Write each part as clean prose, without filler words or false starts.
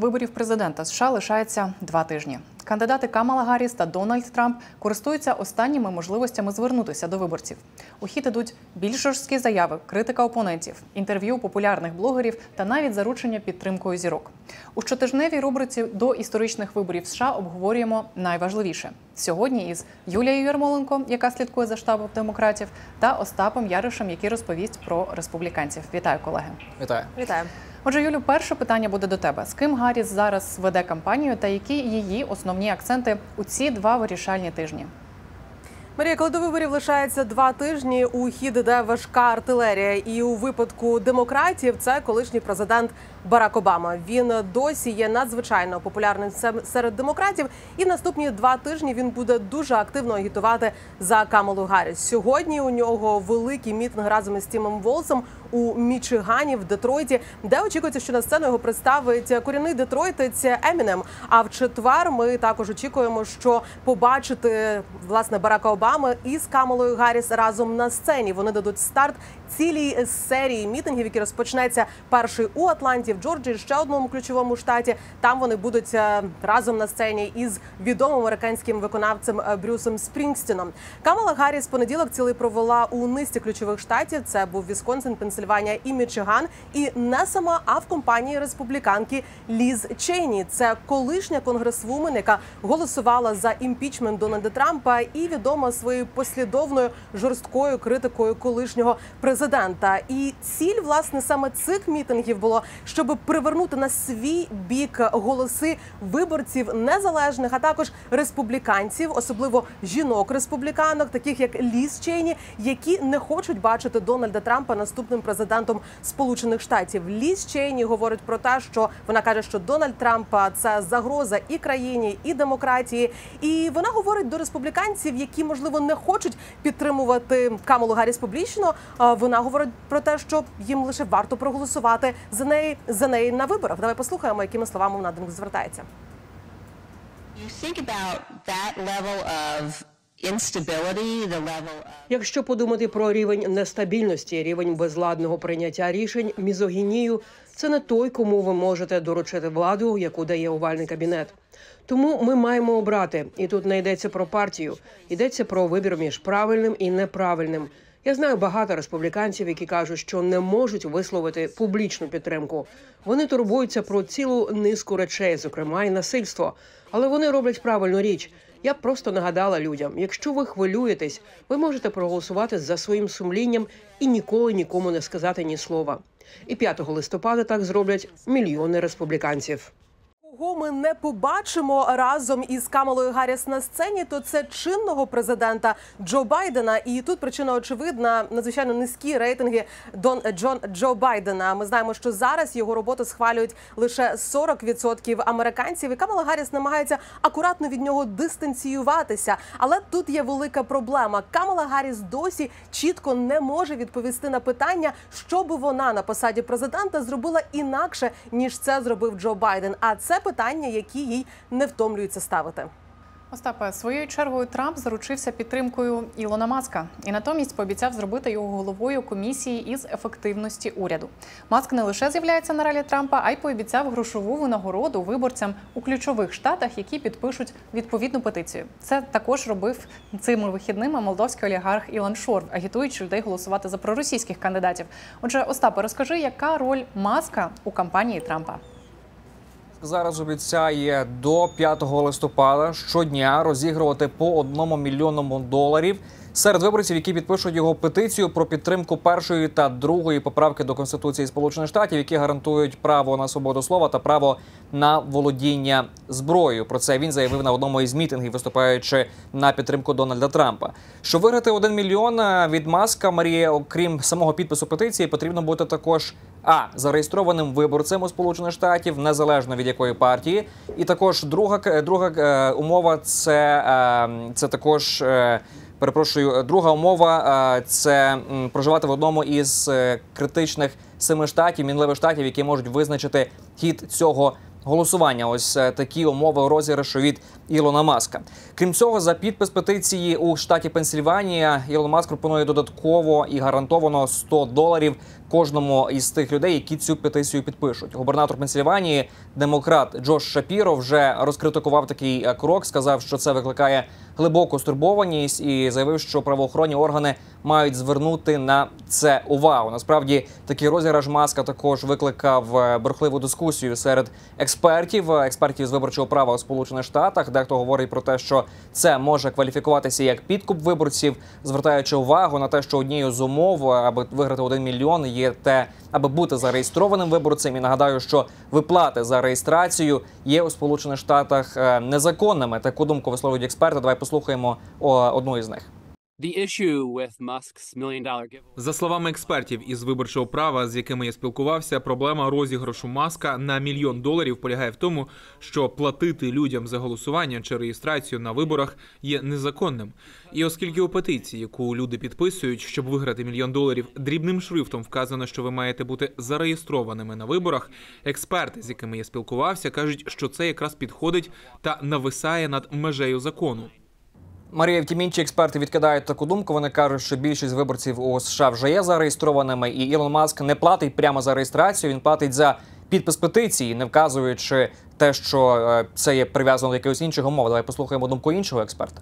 Виборів президента США лишається 2 тижні. Кандидати Камала Гарріс та Дональд Трамп користуються останніми можливостями звернутися до виборців. У хід ідуть більш жорсткі заяви, критика опонентів, інтерв'ю популярних блогерів та навіть заручення підтримкою зірок. У щотижневій рубриці до історичних виборів США обговорюємо найважливіше. Сьогодні із Юлією Ярмоленко, яка слідкує за штабом демократів, та Остапом Яришем, який розповість про республіканців. Вітаю, колеги. Вітаю. Вітаю. Отже, Юлю, перше питання буде до тебе. З ким Гарріс зараз веде кампанію та які її основні акценти у ці 2 вирішальні тижні? Марія, коли до виборів лишається 2 тижні, у хід іде важка артилерія. І у випадку демократів це колишній президент Барак Обама. Він досі є надзвичайно популярним серед демократів. І в наступні 2 тижні він буде дуже активно агітувати за Камалу Гарріс. Сьогодні у нього великий мітинг разом із Тімом Волсом у Мічигані, в Детройті, де очікується, що на сцену його представить корінний детройтець Емінем. А в четвер ми також очікуємо, що побачити, власне, Барака Обами із Камалою Гарріс разом на сцені. Вони дадуть старт цілій серії мітингів, які розпочнеться перший у Атланті, в Джорджії, ще одному ключовому штаті. Там вони будуть разом на сцені із відомим американським виконавцем Брюсом Спрінгстіном. Камала Гарріс понеділок цілий провела у низці ключових штатів. Це був Вісконсин, Пенсильванія і Мічиган. І не сама, а в компанії республіканки Ліз Чейні. Це колишня конгресвумен, яка голосувала за імпічмент Дональда Трампа і відома своєю послідовною жорсткою критикою колишнього президента. І ціль, власне, саме цих мітингів було, щоб привернути на свій бік голоси виборців незалежних, а також республіканців, особливо жінок-республіканок, таких як Ліз Чейні, які не хочуть бачити Дональда Трампа наступним президентом Сполучених Штатів. Ліз Чейні говорить про те, що вона каже, що Дональд Трамп – це загроза і країні, і демократії. І вона говорить до республіканців, які, можливо, не хочуть підтримувати Камалу Гарріс публічно. Вона говорить про те, що їм лише варто проголосувати за неї на виборах. Давай послухаємо, якими словами вона до них звертається. Якщо подумати про рівень нестабільності, рівень безладного прийняття рішень, мізогінію – це не той, кому ви можете доручити владу, яку дає овальний кабінет. Тому ми маємо обрати. І тут не йдеться про партію. Йдеться про вибір між правильним і неправильним. Я знаю багато республіканців, які кажуть, що не можуть висловити публічну підтримку. Вони турбуються про цілу низку речей, зокрема і насильство. Але вони роблять правильну річ. Я б просто нагадала людям, якщо ви хвилюєтесь, ви можете проголосувати за своїм сумлінням і ніколи нікому не сказати ні слова. І 5 листопада так зроблять мільйони республіканців. Кого ми не побачимо разом із Камалою Гарріс на сцені, то це чинного президента Джо Байдена. І тут причина очевидна – надзвичайно низькі рейтинги Джо Байдена. Ми знаємо, що зараз його роботу схвалюють лише 40% американців. І Камала Гарріс намагається акуратно від нього дистанціюватися. Але тут є велика проблема. Камала Гарріс досі чітко не може відповісти на питання, що би вона на посаді президента зробила інакше, ніж це зробив Джо Байден. А це питання, які їй не втомлюються ставити. Остапе, своєю чергою Трамп заручився підтримкою Ілона Маска і натомість пообіцяв зробити його головою комісії із ефективності уряду. Маск не лише з'являється на ралі Трампа, а й пообіцяв грошову винагороду виборцям у ключових штатах, які підпишуть відповідну петицію. Це також робив цими вихідними молдовський олігарх Ілон Шор, агітуючи людей голосувати за проросійських кандидатів. Отже, Остапе, розкажи, яка роль Маска у кампанії Трампа? Зараз обіцяє до 5 листопада щодня розігрувати по $1 мільйону серед виборців, які підпишуть його петицію про підтримку першої та другої поправки до Конституції Сполучених Штатів, які гарантують право на свободу слова та право на володіння зброєю. Про це він заявив на одному із мітингів, виступаючи на підтримку Дональда Трампа. Щоб виграти 1 мільйон від Маска, Марія, окрім самого підпису петиції, потрібно бути також зареєстрованим виборцем у Сполучених Штатів, незалежно від якої партії. І також друга умова – це також... Друга умова – це проживати в одному із критичних 7 штатів, мінливих штатів, які можуть визначити хід цього голосування. Ось такі умови розіграшу від Ілона Маска. Крім цього, за підпис петиції у штаті Пенсильванія Ілон Маск пропонує додатково і гарантовано $100 кожному із тих людей, які цю петицію підпишуть. Губернатор Пенсільванії, демократ Джош Шапіро, вже розкритикував такий крок, сказав, що це викликає глибоку стурбованість і заявив, що правоохоронні органи мають звернути на це увагу. Насправді, такий розіграш Маска також викликав бурхливу дискусію серед експертів з виборчого права у Сполучених Штатах. Дехто говорить про те, що це може кваліфікуватися як підкуп виборців, звертаючи увагу на те, що однією з умов, аби виграти 1 мільйон, є те, аби бути зареєстрованим виборцем. І нагадаю, що виплати за реєстрацію є у Сполучених Штатах незаконними. Таку думку висловлюють експерти. Давай послухаємо одну із них. За словами експертів із виборчого права, з якими я спілкувався, проблема розіграшу Маска на $1 мільйон полягає в тому, що платити людям за голосування чи реєстрацію на виборах є незаконним. І оскільки у петиції, яку люди підписують, щоб виграти $1 мільйон, дрібним шрифтом вказано, що ви маєте бути зареєстрованими на виборах, експерти, з якими я спілкувався, кажуть, що це якраз підходить та нависає над межею закону. Марія, втім, інші експерти відкидають таку думку. Вони кажуть, що більшість виборців у США вже є зареєстрованими, і Ілон Маск не платить прямо за реєстрацію, він платить за підпис петиції, не вказуючи те, що це є прив'язано до якихось інших умов. Давай послухаємо думку іншого експерта.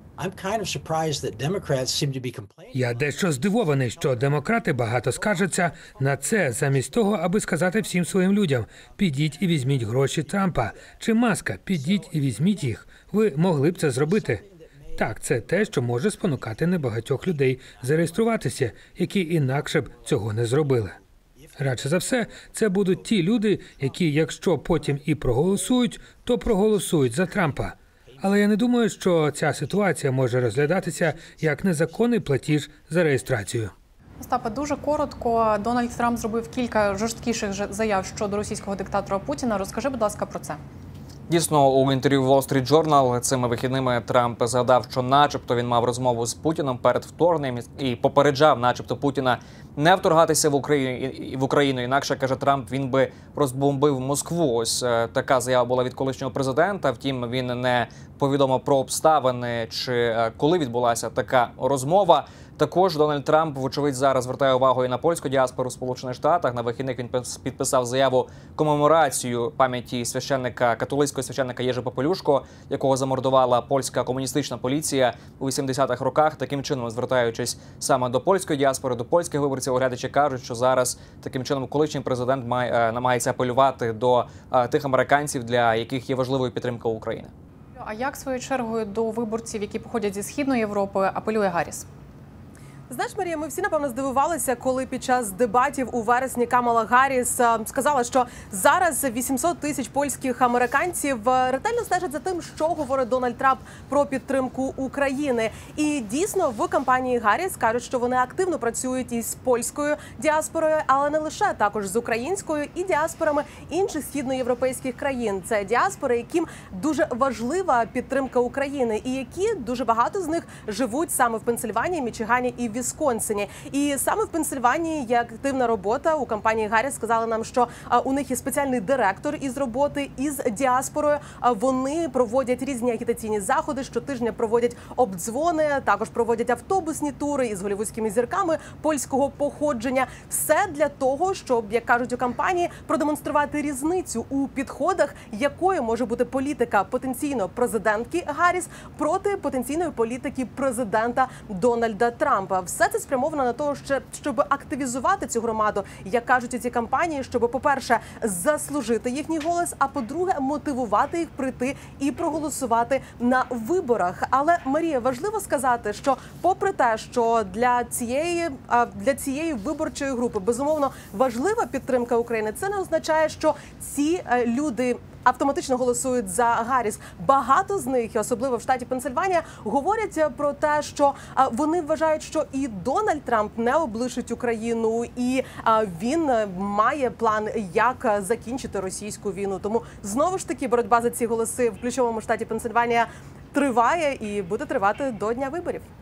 Я дещо здивований, що демократи багато скаржаться на це, замість того, аби сказати всім своїм людям: підіть і візьміть гроші Трампа чи Маска, підіть і візьміть їх. Ви могли б це зробити. Так, це те, що може спонукати небагатьох людей зареєструватися, які інакше б цього не зробили. Радше за все, це будуть ті люди, які, якщо потім і проголосують, то проголосують за Трампа. Але я не думаю, що ця ситуація може розглядатися як незаконний платіж за реєстрацію. Остапе, дуже коротко. Дональд Трамп зробив кілька жорсткіших заяв щодо російського диктатора Путіна. Розкажи, будь ласка, про це. Дійсно, у інтерв'ю Wall Street Journal цими вихідними Трамп згадав, що начебто він мав розмову з Путіним перед вторгненням і попереджав начебто Путіна не вторгатися в Україну. Інакше, каже Трамп, він би розбомбив Москву. Ось така заява була від колишнього президента. Втім, він не повідомив про обставини чи коли відбулася така розмова. Також Дональд Трамп, вочевидь, зараз звертає увагу і на польську діаспору в Сполучених Штатах. На вихідних він підписав заяву комеморацію пам'яті католицького священника Єжи Попелюшко, якого замордувала польська комуністична поліція у 80-х роках. Таким чином, звертаючись саме до польської діаспори, до польських виборців, оглядачі кажуть, що зараз таким чином колишній президент намагається апелювати до тих американців, для яких є важливою підтримка України. А як, своєю чергою, до виборців, які походять зі Східної Європи, апелює Гарріс? Знаєш, Марія, ми всі, напевно, здивувалися, коли під час дебатів у вересні Камала Гарріс сказала, що зараз 800 тисяч польських американців ретельно стежать за тим, що говорить Дональд Трамп про підтримку України. І дійсно в кампанії Гарріс кажуть, що вони активно працюють із польською діаспорою, але не лише, також з українською і діаспорами інших східноєвропейських країн. Це діаспори, яким дуже важлива підтримка України і які дуже багато з них живуть саме в Пенсильванії, Мічигані і Вісконсині. І саме в Пенсильванії є активна робота. У кампанії Гарріс сказали нам, що у них є спеціальний директор із роботи із діаспорою. Вони проводять різні агітаційні заходи, щотижня проводять обдзвони, також проводять автобусні тури із голлівудськими зірками польського походження. Все для того, щоб, як кажуть у кампанії, продемонструвати різницю у підходах, якою може бути політика потенційно президентки Гарріс проти потенційної політики президента Дональда Трампа. Все це спрямовано на те, щоб активізувати цю громаду, як кажуть у цій кампанії, щоб, по-перше, заслужити їхній голос, а по-друге, мотивувати їх прийти і проголосувати на виборах. Але, Марія, важливо сказати, що попри те, що для цієї виборчої групи, безумовно, важлива підтримка України, це не означає, що ці люди автоматично голосують за Гарріс. Багато з них, особливо в штаті Пенсильванія, говорять про те, що вони вважають, що і Дональд Трамп не облишить Україну, і він має план, як закінчити російську війну. Тому, знову ж таки, боротьба за ці голоси в ключовому штаті Пенсильванія триває і буде тривати до дня виборів.